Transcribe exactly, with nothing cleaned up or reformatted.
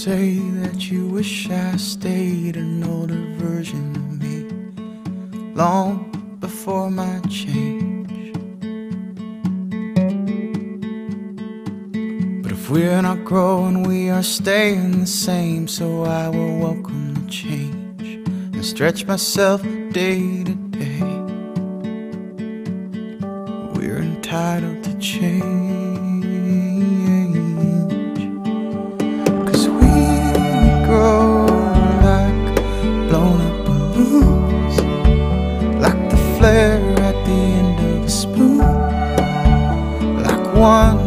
say that you wish I stayed an older version of me, long before my change. But if we're not growing, we are staying the same. So I will welcome the change and stretch myself day to day. We're entitled to change. At the end of a spoon, like one